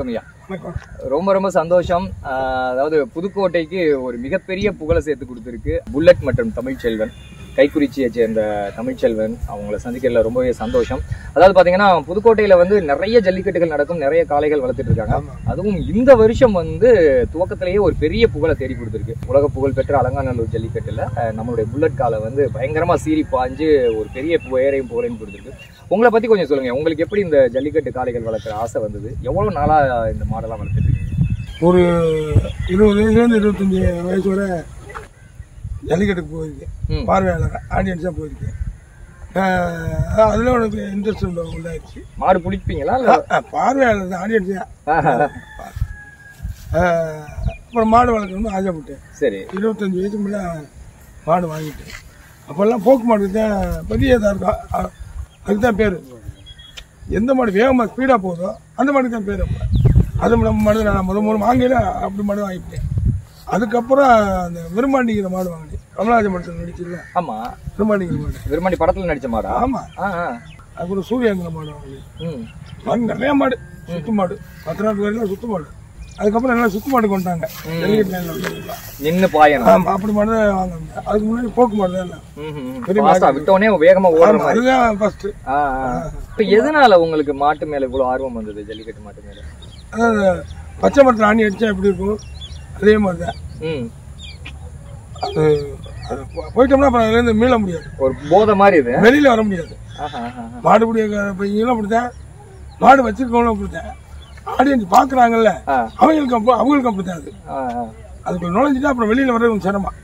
வணக்கம் ஐயா. ரொம்ப ரொம்ப சந்தோஷம். அதாவது புதுக்கோட்டைக்கு ஒரு மிகப்பெரிய புகழை சேர்த்து கொடுத்துருக்கு புல்லட் மற்றும் தமிழ்ச்செல்வன், கைக்குறிச்சியை சேர்ந்த தமிழ்ச்செல்வன். அவங்கள சந்திக்கிறதுல ரொம்பவே சந்தோஷம். அதாவது பாத்தீங்கன்னா புதுக்கோட்டையில வந்து நிறைய ஜல்லிக்கட்டுகள் நடக்கும், நிறைய காளைகள் வளர்த்துட்டு இருக்காங்க. அதுவும் இந்த வருஷம் வந்து துவக்கத்திலேயே ஒரு பெரிய புகழை தேடி கொடுத்துருக்கு. உலக புகழ் பெற்ற அலங்காநல்லூர் ஜல்லிக்கட்டுல நம்மளுடைய புல்லட் காலை வந்து பயங்கரமா சீறி பாஞ்சு ஒரு பெரிய புயரையும் புகழையும் கொடுத்துருக்கு. உங்களை பத்தி கொஞ்சம் சொல்லுங்க. உங்களுக்கு எப்படி இந்த ஜல்லிக்கட்டு காளைகள் வளர்க்குற ஆசை வந்தது? எவ்வளவு நாளா இந்த மாடெல்லாம் வளர்த்துட்டு இருக்கீங்க? ஒரு 20 வயசுலேருந்து 25 வயசு வரை ஜல்லிக்கட்டுக்கு போயிருக்கேன். பார்வையாளர் ஆடியன்ஸாக போயிருக்கேன். அதில் உனக்கு இன்ட்ரெஸ்ட் உண்டாயிருச்சு. மாடு பிடிப்பீங்களா? பார்வையாளர் தான், ஆடியன்ஸ் தான். அப்புறம் மாடு வளர்க்கணும்னு ஆசைப்பட்டேன். சரி. 25 வயசு மேலே மாடு வாங்கிட்டேன். அப்போல்லாம் போக்கு மாடுக்கு தான் பெரிய இதாக இருக்கும். அதுதான் பேர். எந்த மாடு வேகமாக ஸ்பீடாக போதோ அந்த மாடுக்கு தான் பேர். அது நம்ம மாடு நான் முதல் வாங்கல அப்படி மாடு வாங்கிட்டேன். அதுக்கப்புறம் அந்த விரும்பாண்டிங்கிற மாடு வாங்கினேன். கமலராஜ படத்தில் நடிச்சிருல? ஆமா, விரும்பாண்டிங்கிற மாடு. விரும்பாண்டி படத்தில் நடிச்ச மாடா? ஆமா. அதுக்கப்புறம் சூர்யாங்கிற மாடு வாங்கினேன். நிறைய மாடு, சுத்து மாடு, 10 நாள் வரைக்கும் சுத்து மாடு. அதுக்கப்புறம் எல்லாம் சுத்து மாடு கொண்டாங்க. நின்று பாயணும். ஆமா, அப்படி மாடு தான் வாங்க. அதுக்கு முன்னாடி போக்கு மாடு தான் விட்டோடனே வேகமா ஓடணும். அதுதான் ஃபர்ஸ்ட். இப்ப எதனால உங்களுக்கு மாட்டு மேல இவ்வளவு ஆர்வம் வந்தது? ஜல்லிக்கட்டு மாட்டு மேல? அதாவது பச்சை மரத்தில் ஆணி அடிச்சா எப்படி இருக்கும் அதே மாதிரி தான். அது போயிட்டோம்னா அப்புறம் அதுல இருந்து மீள முடியாது. ஒரு போதை மாதிரி இது, வெளியில வர முடியாது. மாடுபடிய பையங்களும் அப்படித்தான், மாடு வச்சிருக்கவங்களும் அப்படித்தான். ஆடியன்ஸ் பாக்குறாங்கல்ல அவங்களுக்கு அப்படித்தான். அதுக்குள்ள நுழைஞ்சிட்டா அப்புறம் வெளியில வர்றது கொஞ்சம் சிரமம்.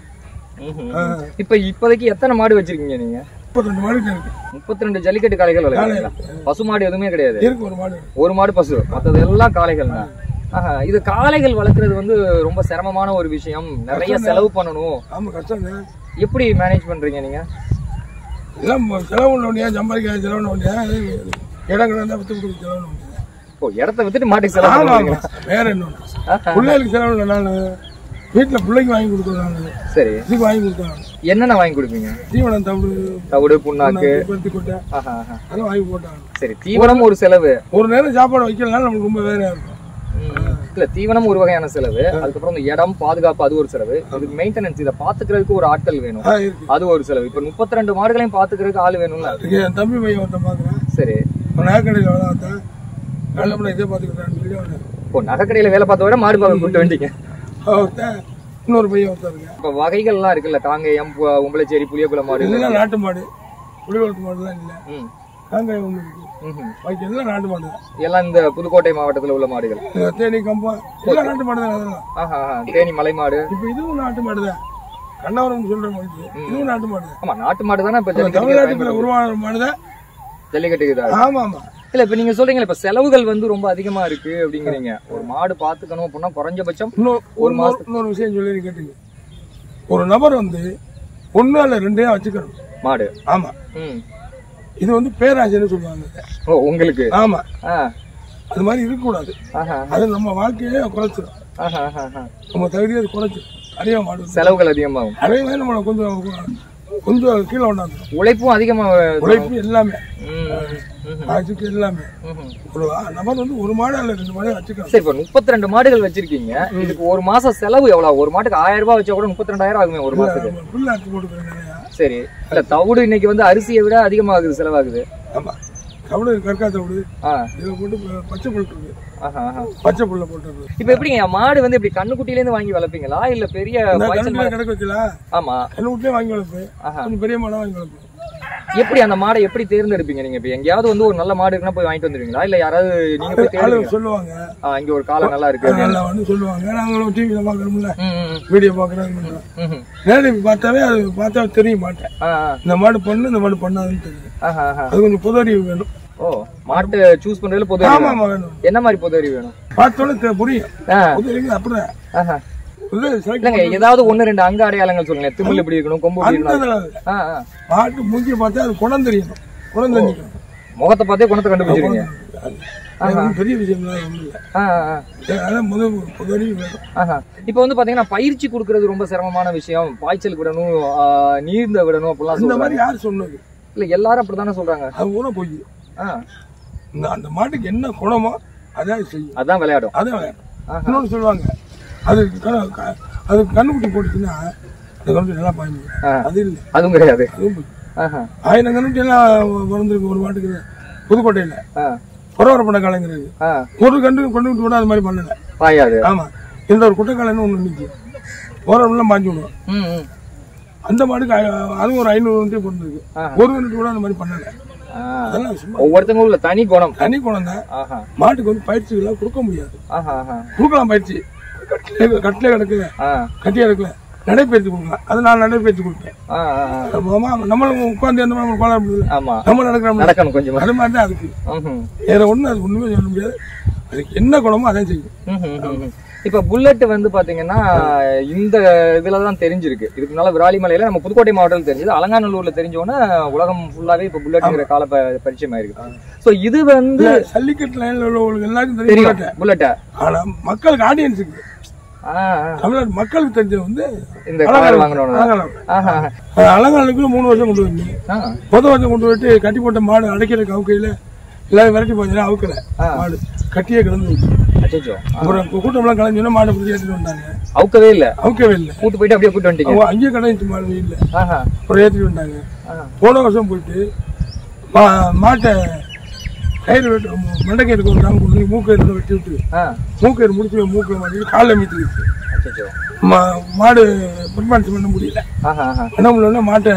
இப்போதைக்கு எத்தனை மாடு வச்சிருக்கீங்க நீங்க? 32 மாடு இருக்கு. 32 ஜல்லிக்கட்டு காளைகள் வளர்க்குறீங்களா? பசு மாடு எதுவுமே கிடையாது? இருக்கு, ஒரு மாடு பசு, மற்றது எல்லாம் காளைகள் தான். இது காளைகள் வளர்க்கறது வந்து ரொம்ப சிரமமான ஒரு விஷயம். நிறைய செலவு பண்ணணும். ஆமா, கஷ்டம். எப்படி மேனேஜ் பண்றீங்க நீங்க? எல்லாம் செலவு ஒன்றியா, சம்பாதிக்க செலவு ஒன்றியா, இடம் கிடந்தா வித்து கொடுக்க செலவு ஒன்றியா. இடத்த வித்துட்டு மாட்டுக்கு செலவு வேற என்ன? பிள்ளைகளுக்கு செலவு இல்லை. நான் வீட்டுல பிள்ளைக்கு வாங்கி கொடுக்குறேன். சரி, இதுக்கு வாங்கி கொடுத்தேன். என்னென்ன வாங்கி கொடுப்பீங்க? தீவனம், தவிடு, புண்ணாக்கு, கொட்டை அதெல்லாம் வாங்கி போட்டாங்க. சரி, தீவனம் ஒரு செலவு. ஒரு நேரம் சாப்பாடு வைக்கலனால நமக்கு ரொம்ப வேலையா இருக்கும். இல்ல, தீவனம் ஒரு வகையான செலவு. அதுக்கப்புறம் இந்த இடம் பாதுகாப்பு அது ஒரு செலவு. இதுக்கு மெயின்டெனன்ஸ், இதை பாத்துக்கிறதுக்கு ஒரு ஆட்கள் வேணும், அது ஒரு செலவு. இப்ப 32 மாடுகளையும் பாத்துக்கிறதுக்கு ஆள் வேணும்ல. என் தம்பி பையன் ஒருத்தன் பாக்குறேன். சரி, நகைக்கடையில வேலை பார்த்தேன். நல்ல இதே பாத்துக்கிறேன். நகைக்கடையில வேலை பார்த்த விட மாடு பார்க்க கூட்டு வேண்டிங்க. இன்னொரு பையன் ஒருத்தருங்க. இப்ப வகைகள் எல்லாம் இருக்குல்ல, காங்கேயம், உம்பளச்சேரி, புளியகுளம் மாடு, இதெல்லாம் நாட்டு மாடு. புளிவளத்து மாடுலாம் இல்ல. காங்கேயம் ஒண்ணு இருக்கு. பாக்கி எல்லாம் நாட்டு மாடு. எல்லாம் இந்த புதுக்கோட்டை மாவட்டத்துல உள்ள மாடுகள். தேனி, கம்பம் எல்லாம் நாட்டு மாடு தான். தேனி மலை மாடு. இப்ப இதுவும் நாட்டு மாடு தான். கண்ணவரம் சொல்ற மாதிரி இதுவும் நாட்டு மாடு. ஆமா, நாட்டு மாடு தானே இப்ப தமிழ்நாட்டுல உருவான மாடுதான் ஜல்லிக்கட்டுக்கு. ஆமா ஆமா. இல்ல, இப்ப நீங்க சொல்றீங்க இப்ப செலவுகள் வந்து ரொம்ப அதிகமா இருக்கு அப்படிங்கிறீங்க. ஒரு மாடு பாத்துக்கணும் அப்படின்னா குறைஞ்சபட்சம் ஒரு மாசம். இன்னொரு விஷயம் சொல்லி கேட்டீங்க, ஒரு நபர் வந்து 1 அல்ல 2 வச்சுக்கணும் மாடு. ஆமா, இது வந்து பேராசைன்னு சொல்லுவாங்க உங்களுக்கு. ஆமா, அது மாதிரி இருக்க கூடாது. அது நம்ம வாழ்க்கையே குறைச்சிடும். நம்ம தகுதியை குறைச்சிடும். நிறைய மாடு செலவுகள் அதிகமாகும். அதே மாதிரி நம்ம கொஞ்சம் கீழே கொண்டாந்து உழைப்பும் அதிகமா, உழைப்பு எல்லாமே ஆட்சிக்கு எல்லாமே. ஒரு நபர் வந்து 1 மாடு அல்ல 2 மாடு வச்சுக்கலாம். சரி, இப்ப 32 மாடுகள் வச்சிருக்கீங்க. இதுக்கு ஒரு மாசம் செலவு எவ்வளவு? ஒரு மாட்டுக்கு 1000 ரூபாய் வச்சா கூட 32,000 ஆகுமே ஒரு மாசத்துக்கு. புல் அரிசி போட்டுக்கிறேன். சரி, இல்ல தவிடு இன்னைக்கு வந்து அரிசியை விட அதிகமாகுது, செலவாகுது. ஆமா, தவிடு, கற்கா தவிடு இதை போட்டு பச்சை புல் இருக்கு. பச்சை புல்ல போட்டு. இப்ப எப்படிங்க மாடு வந்து இப்படி கண்ணுக்குட்டில இருந்து வாங்கி வளர்ப்பீங்களா இல்ல பெரிய கிடக்கு வைக்கல? ஆமா, கண்ணுக்குட்டிலே வாங்கி வளர்ப்பேன். கொஞ்சம் பெரிய மாடா வாங்கி வளர்ப்பேன். எப்படி அந்த மாடை எப்படி தேர்ந்தெடுப்பீங்க நீங்க? இப்ப எங்கயாவது வந்து ஒரு நல்ல மாடு இருக்குன்னா போய் வாங்கிட்டு வந்துருவீங்களா இல்ல யாராவது நீங்க போய் சொல்லுவாங்க இங்க ஒரு காலை நல்லா இருக்கு நல்லா வந்து சொல்லுவாங்க. நாங்களும் டிவியில பாக்குறோம்ல, வீடியோ பாக்குறோம். நேரடி பார்த்தாவே அது பார்த்தா தெரிய மாட்டேன். இந்த மாடு பண்ணு, இந்த மாடு பண்ணாதுன்னு தெரியும். அது கொஞ்சம் பொது அறிவு வேணும். ஓ, மாட்டு சூஸ் பண்றதுல பொது அறிவு. ஆமா வேணும். என்ன மாதிரி பொது அறிவு வேணும்? பார்த்தோன்னே புரியும். பொது அறிவு அப்படிதான். ஏதாவது 1-2 அங்க அடையாளங்கள் சொல்லுங்க. திமில் எப்படி இருக்கணும், கொம்பு எப்படி இருக்கணும். மாட்டு மூஞ்சி பார்த்தா அது குணம் தெரியணும். குணம் தெரிஞ்சுக்கணும். முகத்தை பார்த்தே குணத்தை கண்டுபிடிச்சிருக்கீங்க. பெரிய விஷயம் இப்ப வந்து பாத்தீங்கன்னா பயிற்சி கொடுக்கறது ரொம்ப சிரமமான விஷயம். பாய்ச்சல் விடணும், நீர்ந்த விடணும் அப்படிலாம். இந்த மாதிரி யார் சொன்னது? இல்ல, எல்லாரும் அப்படித்தானே சொல்றாங்க. அது கூட போய் அந்த மாட்டுக்கு என்ன குணமோ அதான் செய்யும், அதான் விளையாடும். அதான் விளையாடும். இன்னொன்று சொல்லுவாங்க, அது கண்ணுக்குட்டி போட்டுச்சுன்னா அந்த கண்ணுக்குட்டி நல்லா பாய்ந்து, அது இல்லை, அதுவும் கிடையாது. 1000 கண்ணுக்குட்டி எல்லாம் பிறந்திருக்கு ஒரு மாட்டுக்கு புதுக்கோட்டையில. புறவரப்பட காலங்கிறது ஒரு கண்ணுக்குட்டி கூட அது மாதிரி பண்ணல, பாயாது. ஆமா, இந்த ஒரு குட்டைக்காலன்னு ஒண்ணு இருந்துச்சு, போறவரெல்லாம் பாஞ்சு விடுவோம். அந்த மாட்டுக்கு அதுவும் ஒரு 500 கண்ணுட்டி பிறந்திருக்கு, ஒரு கண்ணுட்டி கூட அந்த மாதிரி பண்ணல. ஒவ்வொருத்தங்க உள்ள தனி குணம் தான். மாட்டுக்கு வந்து பயிற்சிகள் கொடுக்க முடியாது, கொடுக்கலாம் பயிற்சி. கட்டில கிடக்குல, கட்டியா இருக்குல்ல, நடைபயிற்சி கொடுக்கலாம். அது நான் நடைபயிற்சி கொடுப்பேன். நம்மளும் உட்காந்து எந்த மாதிரி கோலம் நம்ம நடக்கணும் கொஞ்சம், அது மாதிரி தான் அதுக்கு. வேற ஒண்ணு அது ஒண்ணுமே சொல்ல முடியாது. அதுக்கு என்ன குணமோ அதான் செய்யும். இப்ப புல்லட் வந்து பாத்தீங்கன்னா இந்த இதுலதான் தெரிஞ்சிருக்கு. இதுக்கு முன்னால விராலிமலையில நம்ம புதுக்கோட்டை மாவட்டத்தில் தெரிஞ்சது, அலங்காநல்லூர்ல தெரிஞ்சோன்னா உலகம் ஃபுல்லாவே இப்ப புல்லட்ங்கிற கால பரிச்சயம் ஆயிருக்கு. சோ இது வந்து ஜல்லிக்கட்டு லைன்ல உள்ளவங்களுக்கு எல்லாருக்கும் தெரியும் புல்லட்ட. ஆனா மக்களுக்கு ஆடியன்ஸுக்கு, தமிழ்நாட்டு மக்களுக்கு தெரிஞ்ச வந்து இந்த கார் வாங்கணும். அலங்காநல்லூருக்கு 3 வருஷம் கொண்டு வந்து, முதல் வருஷம் கொண்டு போயிட்டு கட்டி போட்ட மாடு அடைக்கிறதுக்கு அவுக்கையில எல்லாரும் விரட்டி போச்சுன்னா அவுக்கல, மாடு கட்டியே கிடந்து அப்புறம் கூட்டம்லாம் கலைஞ்சோன்னா மாடை பிடிச்சி ஏற்றிட்டு வந்தாங்க. அவுக்கவே இல்லை, கூட்டு போயிட்டு அப்படியே கூட்டு வந்துட்டீங்க. அங்கேயே கடைஞ்சி மாடு இல்லை, அப்புறம் ஏற்றிட்டு வந்தாங்க. போன வருஷம் போயிட்டு மாட்டை கயிறு வெட்டு மண்டைக்கயிறு கொண்டு மூக்கயிறு வெட்டி விட்டு மூக்கயிறு முடிச்சு மூக்கை மாட்டி காலில் மீட்டுக்கிச்சு. மாடு பெர்ஃபார்மன்ஸ் பண்ண முடியல, என்ன முடியலன்னா மாட்டை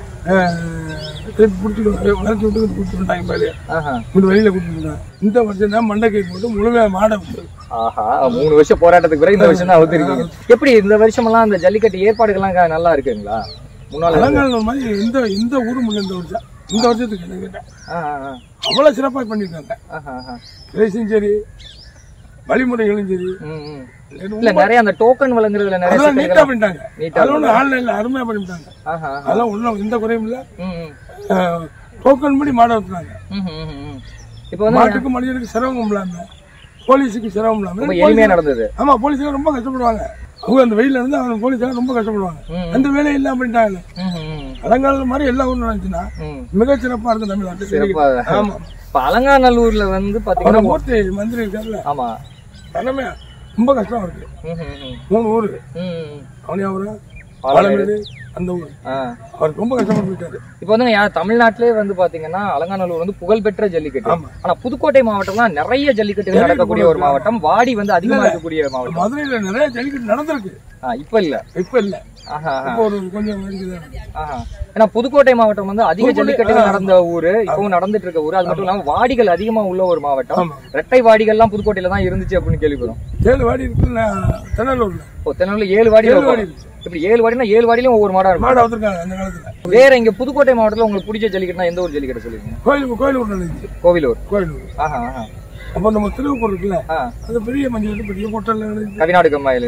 வளர்ச்சி விட்டு கூட்டு வந்துட்டாங்க. வெளியில கூட்டு இந்த வருஷம் தான் மண்டைக்கயிறு போட்டு முழுமையா மாடை. 3 வருஷம் போராட்டத்துக்கு பிறகு இந்த வருஷம் தான் அவுத்திருக்கீங்க. எப்படி இந்த வருஷம் எல்லாம் அந்த ஜல்லிக்கட்டு ஏற்பாடுகள்லாம் நல்லா இருக்குங்களா? முன்னாள் மாதிரி இந்த ஊரு முன்ன இந்த வருஷத்துக்கு என்ன கேட்டேன், அவ்வளவு சிறப்பாக பண்ணிருக்காங்க. ரேஸும் சரி, வழிமுறைகளும் சரி, நிறைய அந்த டோக்கன் வழங்குறதுல நிறைய நீட்டா பண்ணிட்டாங்க. அதெல்லாம் ஆன்லைன்ல அருமையா பண்ணிட்டாங்க. அதெல்லாம் ஒன்றும் எந்த குறையும் இல்ல. டோக்கன் படி மாட வச்சுனாங்க. இப்ப வந்து மாட்டுக்கு மனிதனுக்கு சிரமம் இல்லாம, போலீஸுக்கு சிரமம் இல்லாம எளிமையா நடந்தது. ஆமா, போலீஸ்லாம் ரொம்ப கஷ்டப்படுவாங்க. அவங்க அந்த வெயில இருந்து அவங்க போலீஸ்லாம் ரொம்ப கஷ்டப்படுவாங்க. அந்த வேலையை இல்லாம பண்ணிட்டாங்க. அலங்காநல்லூர் மாதிரி எல்லா ஊரும் நடந்துச்சுன்னா மிக சிறப்பா இருக்கும் தமிழ்நாட்டு. ஆமா, இப்ப அலங்காநல்லூர்ல வந்து பாத்தீங்கன்னா மூர்த்தி மந்திரி இருக்காருல்ல, ஆமா, எல்லாமே ரொம்ப கஷ்டம் இருக்கு. 3 ஊரு, அவனியாபுரம், பாலமேடு, அந்த ஊர் அவருக்கு ரொம்ப கஷ்டப்பட்டு போயிட்டாரு. இப்ப வந்து தமிழ்நாட்டிலே வந்து பாத்தீங்கன்னா அலங்காநல்லூர் வந்து புகழ்பெற்ற ஜல்லிக்கட்டு. ஆனா புதுக்கோட்டை மாவட்டம்லாம் நிறைய ஜல்லிக்கட்டுகள் நடக்கக்கூடிய ஒரு மாவட்டம், வாடி வந்து அதிகமா இருக்கக்கூடிய மாவட்டம். மதுரையில நிறைய ஜல்லிக்கட்டு நடந்திருக்கு, இப்ப இல்ல. கொஞ்சம் ஏன்னா புதுக்கோட்டை மாவட்டம் வந்து அதிக ஜல்லிக்கட்டுகள் நடந்த ஊரு, இப்பவும் நடந்துட்டு இருக்க ஊரு. அது மட்டும் இல்லாம வாடிகள் அதிகமா உள்ள ஒரு மாவட்டம். ரெட்டை வாடிகள் எல்லாம் புதுக்கோட்டையில தான் இருந்துச்சு அப்படின்னு கேள்விப்படுறோம். 7 வாடி இருக்கு தென்னலூர்ல. தென்னலூர்ல 7 வாடி. இப்படி 7 வாடினா 7 வாடியிலும் ஒவ்வொரு மாடா இருக்கும். வேற இங்க புதுக்கோட்டை மாவட்டத்துல உங்களுக்கு பிடிச்ச ஜல்லிக்கட்டுனா எந்த ஒரு ஜல்லிக்கட்டு சொல்லுவீங்க? கோவிலூர். அப்ப நம்ம திருவப்பூர் இருக்குல்ல, அது பெரிய மஞ்சள் பெரிய பொட்டல் கவிநாடு கம்மாயில்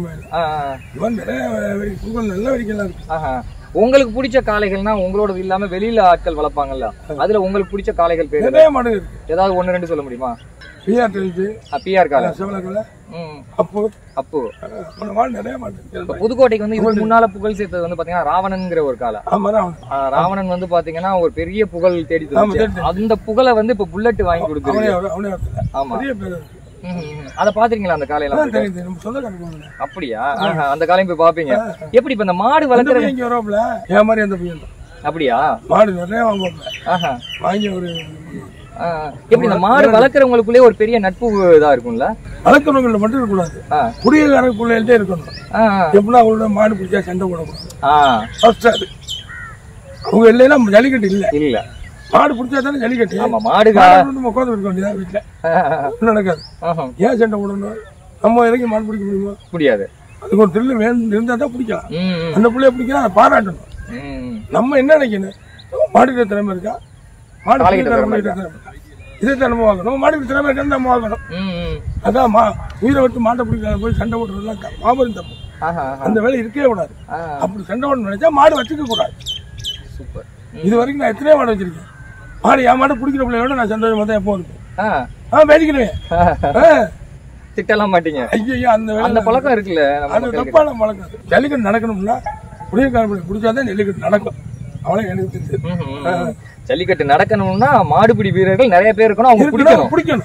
நல்ல வரைக்கும் இருக்கு. உங்களுக்கு பிடிச்ச காளைகள்னா உங்களோட இல்லாம வெளியில ஆட்கள் வளர்ப்பாங்கல்ல, அதுல உங்களுக்கு பிடிச்ச காளைகள் பேர் நிறைய மாடு இருக்கு. ஏதாவது 1 2 சொல்ல முடியுமா? பிஆர் காளை, அப்பு நிறைய மாடு. புதுக்கோட்டைக்கு வந்து இதுக்கு முன்னால புகழ் சேர்த்தது வந்து பாத்தீங்கன்னா ராவணன்ங்கிற ஒரு காளை. ராவணன் வந்து பாத்தீங்கன்னா ஒரு பெரிய புகழ் தேடி அந்த புகழை வந்து இப்ப புல்லட் வாங்கி கொடுத்துருக்கு. ஆமா, அத பாத்தீங்களா அந்த காலையில? அப்படியா? அந்த காலையும் போய் பாப்பீங்க. எப்படி இப்ப இந்த மாடு வளர்க்குறது? அப்படியா? மாடு நிறைய வாங்கி ஒரு எப்படி இந்த மாடு வளர்க்கறவங்களுக்குள்ளே ஒரு பெரிய நட்பு இதா இருக்கும்ல? வளர்க்கறவங்கள மட்டும் இருக்கக்கூடாது, குடியேறக்குள்ளே இருக்கணும். எப்படின்னா அவங்களோட மாடு பிடிச்சா சண்டை போடக்கூடாது. அவங்க இல்லைன்னா ஜல்லிக்கட்டு இல்ல. மாடு பிடிச்சா தானே ஜல்லிக்கட்டு. மாடு உட்காந்து இருக்க வேண்டியதா வீட்டுல நடக்காது. ஏன் சண்டை போடணும்? நம்ம இறங்கி மாடு பிடிக்க முடியுமா? முடியாது. அதுக்கு ஒரு தில்லு வேணும் இருந்தா தான் பிடிக்கலாம். அந்த பிள்ளைய பிடிக்கலாம், அதை பாராட்டணும். நம்ம என்ன நினைக்கணும், மாடுகிற திறமை இருக்கா, மாடு இதே திறமை வாங்கணும், மாடுகிற திறமை இருக்கா நம்ம வாங்கணும். அதான் உயிரை விட்டு மாட்டை பிடிக்க போய் சண்டை போடுறதுலாம் மாபெரும் தப்பு. அந்த வேலை இருக்கவே கூடாது. அப்படி சண்டை போடணும்னு நினைச்சா மாடு வச்சுக்க கூடாது. சூப்பர். இது வரைக்கும் நான் எத்தனையோ மாடு வச்சிருக்கேன். மாடு என் மாடு பிடிக்கிற பிள்ளையோட நான் சந்தோஷமா தான் எப்போ இருப்பேன். பேசிக்கிறேன், திட்டலாம் மாட்டீங்க. ஐயோ, அந்த பழக்கம் இருக்குல்ல, அது தப்பான பழக்கம். ஜல்லிக்கட்டு நடக்கணும்னா புளியக்கார ஜல்லிக்கட்டு நடக்கும்தான் நடக்கும். அவளே எனக்கு தெரிஞ்சு ஜல்லிக்கட்டு நடக்கணும்னா மாடுபிடி வீரர்கள் நிறைய பேர் இருக்கணும், அவங்க பிடிக்கணும்.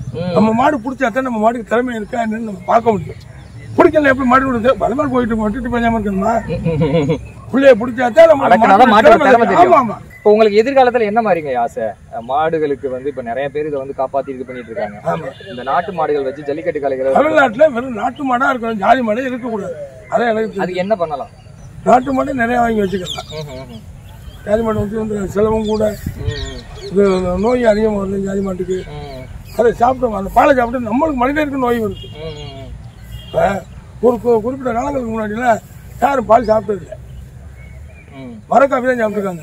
நம்ம மாடு பிடிச்சாதான் நம்ம மாட்டுக்கு திறமை இருக்கா என்னன்னு நம்ம பார்க்க முடியும். பிடிக்கல எப்படி மாடு விடுது பலமாடு போயிட்டு விட்டுட்டு போயாம இருக்கணுமா? பிள்ளைய பிடிச்சாதான் நம்ம. ஆமா ஆமா. இப்போ உங்களுக்கு எதிர்காலத்துல என்ன மாதிரிங்க ஆசை? மாடுகளுக்கு வந்து இப்ப நிறைய பேர் இதை வந்து காப்பாத்தி இது பண்ணிட்டு இருக்காங்க. இந்த நாட்டு மாடுகள் வச்சு ஜல்லிக்கட்டு கலைகள் தமிழ்நாட்டுல வெறும் நாட்டு மாடா இருக்கணும், ஜாதி மாடே இருக்கக்கூடாது. அதான் எனக்கு அதுக்கு என்ன பண்ணலாம்? நாட்டு மாடு நிறைய வாங்கி வச்சுக்கலாம். ஜாதி மாடு வச்சு வந்து செலவும் கூட, இது நோய் அதிகமாக வருது ஜாதி மாட்டுக்கு. அதை சாப்பிட்டோம், அந்த பாலை சாப்பிட்டு நம்மளுக்கு மனிதருக்கு நோய் வருது. ஒரு குறிப்பிட்ட காலங்களுக்கு முன்னாடிலாம் யாரும் பால் சாப்பிட்டது இல்லை, மரக்காப்பி தான் சாப்பிட்டுருக்காங்க.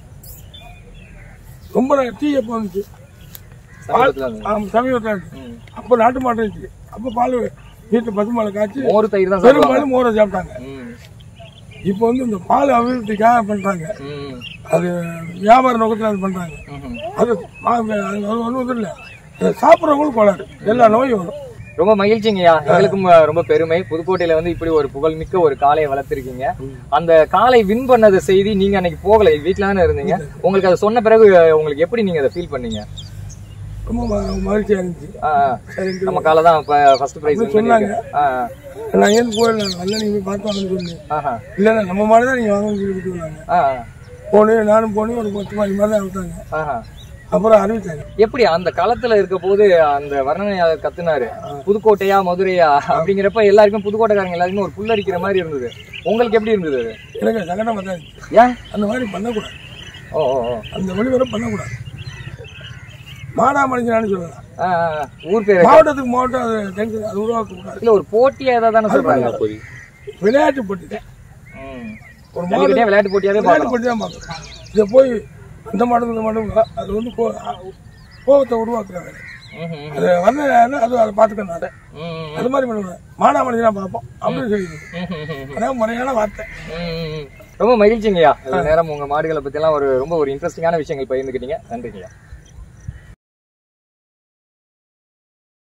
ரொம்ப டீ எப்போ வந்துச்சு சமீபத்தில், அப்போ நாட்டு மாட்டு இருந்துச்சு. அப்போ பால் வீட்டு பசுமாலை காய்ச்சி பெரும்பாலும் மோரை சாப்பிட்டாங்க. இப்போ வந்து இந்த பால் அபிவிருத்திக்காக பண்றாங்க, அது வியாபார நோக்கத்தில் அது பண்றாங்க. அது ஒன்றும் இல்லை, சாப்பிட்றவங்களும் கோளாறு, எல்லா நோயும் வரும். ரொம்ப மகிழ்ச்சிங்கய்யா, எங்களுக்கும் ரொம்ப பெருமை. புதுக்கோட்டையில வந்து இப்படி ஒரு புகழ்மிக்க ஒரு காளையை வளர்த்திருக்கீங்க. அந்த காளை வின் பண்ணது செய்தி நீங்க அன்னைக்கு போகல, வீட்டுல தானே இருந்தீங்க. உங்களுக்கு அதை சொன்ன பிறகு உங்களுக்கு எப்படி நீங்க அதை ஃபீல் பண்ணீங்க? ரொம்ப மகிழ்ச்சியா இருந்துச்சு. நம்ம காலை தான் ஃபர்ஸ்ட் பிரைஸ் சொன்னாங்க. நான் ஏன் போயிடலாம், நல்லா நீங்க பார்த்து வாங்க சொன்னேன். இல்ல நம்ம மாதிரி தான் நீங்க வாங்க சொல்லிட்டு போனேன். நானும் போனேன், ஒரு 10 மாதிரி தான் விட்டாங்க. அப்புறம் அறிவிச்சாங்க. எப்படி அந்த காலத்துல இருக்க போது அந்த வர்ணனையாளர் கத்துனாரு, புதுக்கோட்டையா மதுரையா அப்படிங்கிறப்ப எல்லாருக்கும் புதுக்கோட்டைக்காரங்க எல்லாருக்குமே ஒரு புல்லரிக்கிற மாதிரி இருந்தது. உங்களுக்கு எப்படி இருந்தது? எனக்கு சங்கடமா தான் இருந்துச்சு. ஏன் அந்த மாதிரி பண்ணக்கூடாது, அந்த வழிவரை பண்ணக்கூடாது. மாடா மனுஷனான்னு சொல்லலாம், ஊர் பேர் மாவட்டத்துக்கு மாவட்டம் அது உருவாக்க கூடாது. இல்ல ஒரு போட்டியா ஏதாவது சொல்றாங்க, விளையாட்டு போட்டி தான். ஒரு மாவட்டம் விளையாட்டு போட்டியாவே விளையாட்டு போட்டி தான் பார்க்கணும். இதை போய் அந்த மாடும் இந்த மாடும் அது வந்து கோபத்தை உருவாக்குறாங்க. அது வந்து அது அதை பார்த்துக்கணும். அது மாதிரி பண்ணுவேன், மாடா மனுஷனா பார்ப்போம் அப்படின்னு சொல்லி, அதான் முறையான வார்த்தை. ரொம்ப மகிழ்ச்சிங்கய்யா, நேரம் உங்க மாடுகளை பத்தி எல்லாம் ரொம்ப ஒரு இன்ட்ரெஸ்டிங்கான விஷயங்கள் பகிர்ந்துக்கிட்டீங்க. நன்றிங்கய்யா.